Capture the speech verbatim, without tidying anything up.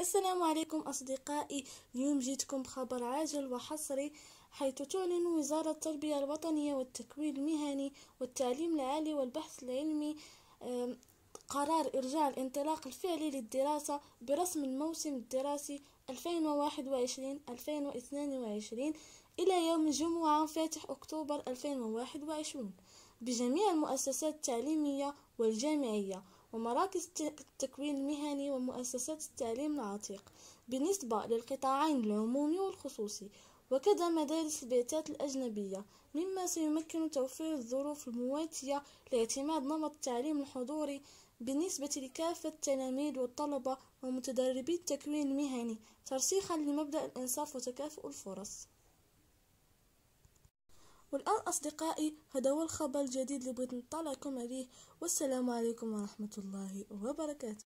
السلام عليكم أصدقائي. اليوم جيتكم بخبر عاجل وحصري، حيث تعلن وزارة التربية الوطنية والتكوين المهني والتعليم العالي والبحث العلمي قرار إرجاع الانطلاق الفعلي للدراسة برسم الموسم الدراسي ألفين وواحد وعشرين ألفين واثنين وعشرين إلى يوم الجمعة فاتح أكتوبر ألفين وواحد وعشرين بجميع المؤسسات التعليمية والجامعية ومراكز التكوين المهني ومؤسسات التعليم العتيق بالنسبة للقطاعين العمومي والخصوصي، وكذا مدارس البعثات الأجنبية، مما سيمكن توفير الظروف المواتية لاعتماد نمط التعليم الحضوري بالنسبة لكافة التلاميذ والطلبة ومتدربي التكوين المهني، ترسيخا لمبدأ الإنصاف وتكافؤ الفرص. والآن أصدقائي، هذا هو الخبر الجديد اللي بغيت نطلعكم عليه، والسلام عليكم ورحمة الله وبركاته.